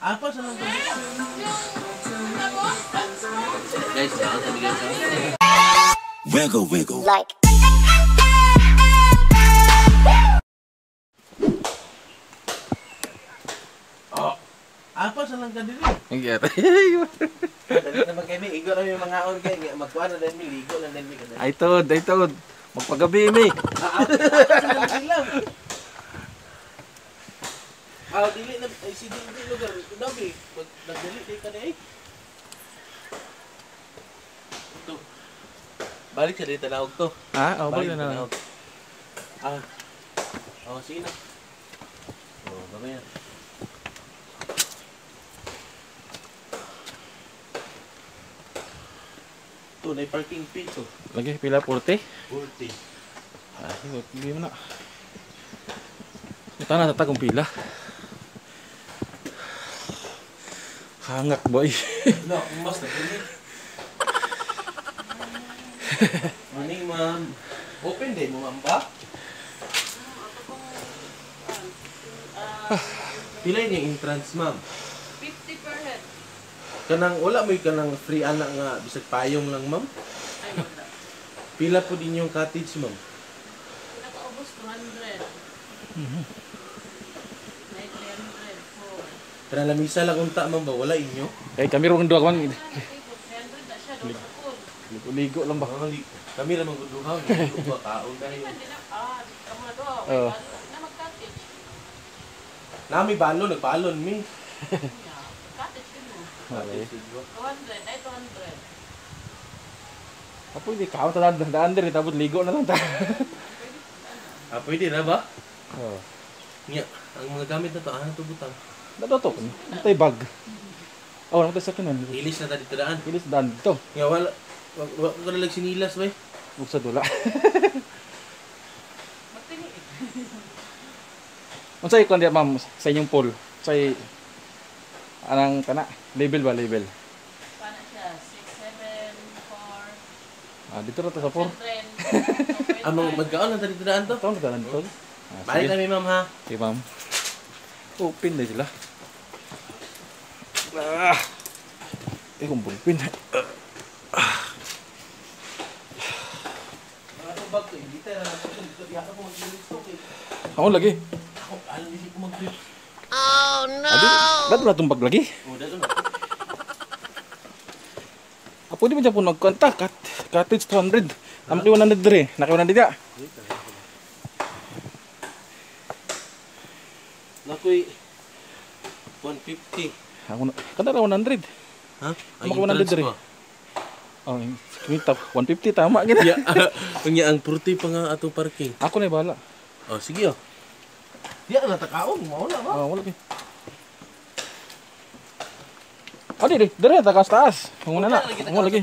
Apa sa nang tubig? Guys, saan sa bigyan sa? Wiggle, wiggle. Like. Apa sa nang kadiri? Ingat. Dali na magkami, igo na yung mga on kay magkuha na din mi, ligo na din mi kada. Ay tod. Magpagabi mi. Lang. Dili na ay si dili lugar, dabi. Nagdali kay kada eh. Ito. Balik sa dito tawag to. Balik na. Sige na. Gamay na. Ito, na parking fee to. Lagi pila 40. 40. Ay, hindi mo na. Ito na tatagong pila. Hangak boy. No, mas na gani. Morning, ma'am. Open day mo, ma'am ba? Pila yung entrance, ma'am? 50 per head. Kanang wala mo kanang free anak nga bisag payong lang, ma'am? Ay, wala. Pila po din yung cottage, ma'am? Pinakaubos 200. May 300. Kanang lamisa lang unta, ma'am ba? Wala inyo? Eh kami ron duha man. 300 na siya. Doon Ligo lang ba? Kami lang magduduhaw. Ligo ba? Kaon dahil. Kamu na doon. Oo. Na mag-cottage. Nami balon, nagbalon mi. Cottage din mo. Malay. 200. Ay, 200. Apo hindi kaon ta daan diri tapos ligo na lang ta. Pwede na ba? Oh. Nya, ang mga gamit na to, to butang? Dato ko. Antay bag. Namatay sa kanan. Ilis na ta dito daan. Ilis daan dito. Nga wala ko na lang sinilas ba? Ug sa dula. Magtini. Unsay kon diya ma'am sa inyong pool? Say anang kana label ba label? Paano siya? 6, 7, 4. Dito ra ta sa 4. Magkaon na ta dito daan to? Taon na daan dito. Balik kami, ma'am, ha? Okay, ma'am. Open na sila. Kung bulpin. Bag ko, hindi tayo na dito. Yaka ko mag-release to. Ako lagi. Alam hindi ko mag-release. Oh no! Dato na itong bag lagi. Dato na. Pwede mo dyan po nagkontak. Cottage 200. Namak 100 diri. Naka 100 ya. Nakoy 150. Ako na. Kada ra 100. Ha? Namak 100 diri. Oh, kumita 150 tama gina. Ya, ang 40 pa nga atong parking. Ako na bahala. Sige. Diya na takaon, mauna ba? Wala bi. Diri ta kas taas. Muna na. Mo lagi.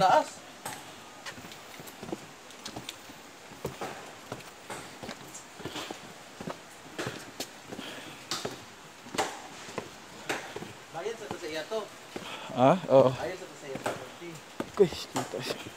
Bayad sa iya to. Oo. Bayad sa iya to. Kuy, kita.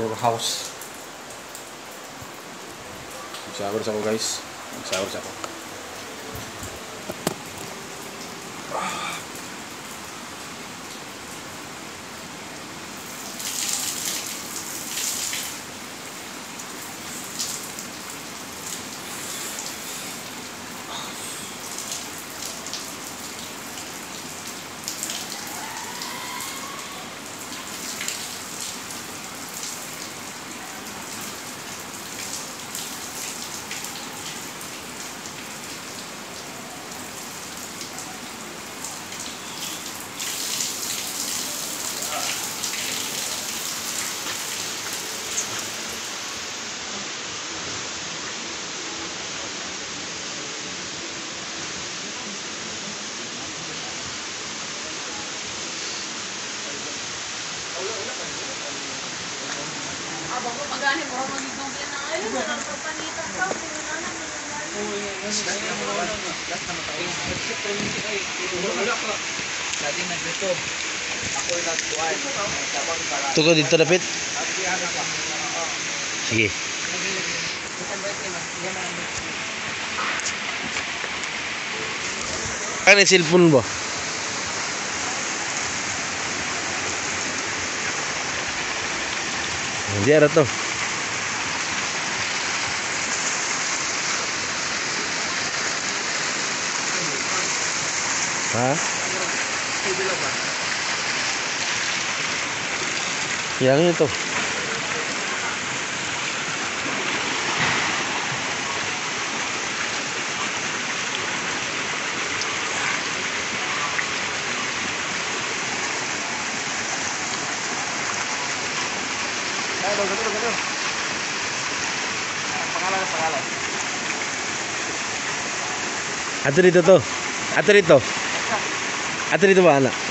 our house. Mag-shower sa ako guys. Mag-shower sa ako. Abang ko pagani mo magiging na ayun na lang panita pa pinana Tugo dito dapit. Sige. Ano yung cellphone mo? Hindi ara to. Ha? Yang itu. Pangalan. Ato dito to. Ato dito. Ato dito ba anak?